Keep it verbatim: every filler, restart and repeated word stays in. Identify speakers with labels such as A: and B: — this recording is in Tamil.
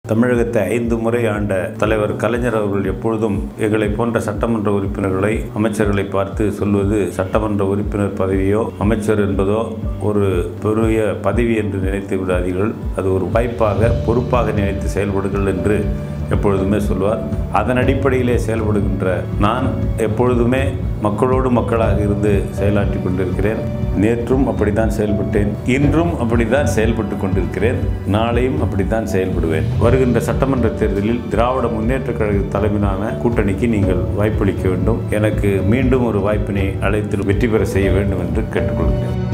A: தமிழகத்தை ஐந்து முறை ஆண்ட தலைவர் கலைஞர் அவர்கள் எப்பொழுதும் எங்களை போன்ற சட்டமன்ற உறுப்பினர்களை அமைச்சர்களை பார்த்து சொல்வது சட்டமன்ற உறுப்பினர் பதவியோ அமைச்சர் என்பதோ ஒரு பெரிய பதவி என்று நினைத்து விடாதீர்கள், அது ஒரு வாய்ப்பாக பொறுப்பாக நினைத்து செயல்படுங்கள் என்று எப்பொழுதுமே சொல்வார். அதன் அடிப்படையிலே செயல்படுகின்ற நான் எப்பொழுதுமே மக்களோடு மக்களாக இருந்து செயலாற்றி கொண்டிருக்கிறேன். நேற்றும் அப்படித்தான் செயல்பட்டேன், இன்றும் அப்படித்தான் செயல்பட்டு கொண்டிருக்கிறேன், நாளையும் அப்படித்தான் செயல்படுவேன். வருகின்ற சட்டமன்ற தேர்தலில் திராவிட முன்னேற்றக் கழக தலைமையிலான கூட்டணிக்கு நீங்கள் வாய்ப்பளிக்க வேண்டும். எனக்கு மீண்டும் ஒரு வாய்ப்பினை அழைத்து வெற்றி பெற செய்ய வேண்டும் என்று கேட்டுக்கொள்கிறேன்.